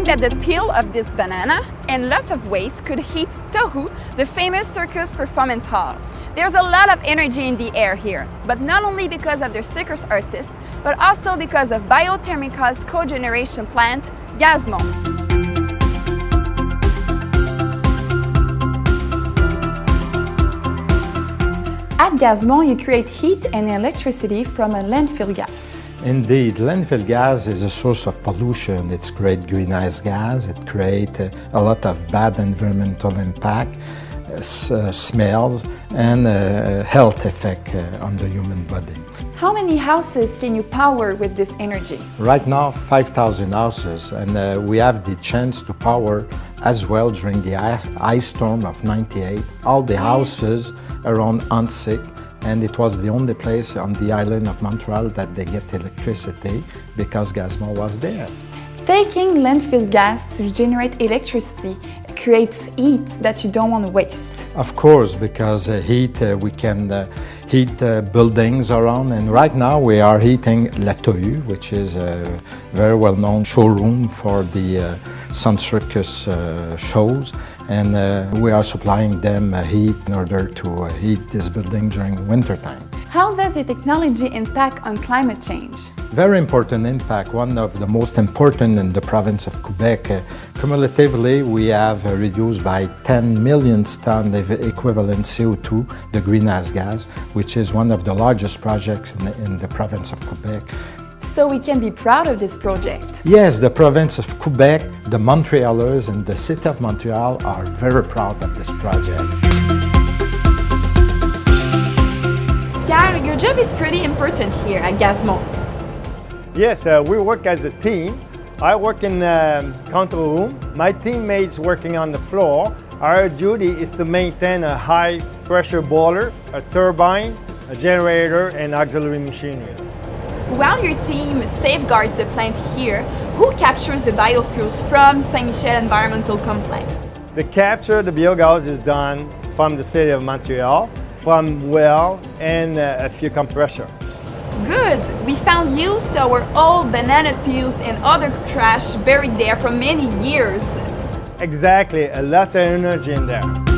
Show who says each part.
Speaker 1: think that the peel of this banana and lots of waste could heat Tohu, the famous circus performance hall. There's a lot of energy in the air here, but not only because of their circus artists, but also because of Biothermica's cogeneration plant, Gazmont. At Gazmont, you create heat and electricity from a landfill gas.
Speaker 2: Indeed, landfill gas is a source of pollution. It's great greenhouse gas. It creates a lot of bad environmental impact, smells, and health effect on the human body.
Speaker 1: How many houses can you power with this energy?
Speaker 2: Right now, 5,000 houses, and we have the chance to power as well during the ice storm of '98. All the houses around Antic, and it was the only place on the island of Montreal that they get electricity because Gazmont was there.
Speaker 1: Taking landfill gas to generate electricity creates heat that you don't want to waste.
Speaker 2: Of course, because heat, we can heat buildings around, and right now we are heating La Tohu, which is a very well-known showroom for the Sun Circus shows, and we are supplying them heat in order to heat this building during winter time.
Speaker 1: How does your technology impact on climate change?
Speaker 2: Very important impact, one of the most important in the province of Quebec. Cumulatively, we have reduced by 10 million tons of equivalent CO2, the greenhouse gas, which is one of the largest projects in the province of Quebec.
Speaker 1: So we can be proud of this project.
Speaker 2: Yes, the province of Quebec, the Montrealers and the city of Montreal are very proud of this project.
Speaker 1: Pierre, your job is pretty important here at Gazmont.
Speaker 3: Yes, we work as a team. I work in the control room. My teammates working on the floor. Our duty is to maintain a high pressure boiler, a turbine, a generator, and auxiliary machinery.
Speaker 1: While your team safeguards the plant here, who captures the biofuels from Saint-Michel Environmental Complex?
Speaker 3: The capture of the biogas is done from the city of Montreal, from well and a few compressors.
Speaker 1: Good! We found used our old banana peels and other trash buried there for many years.
Speaker 3: Exactly, a lot of energy in there.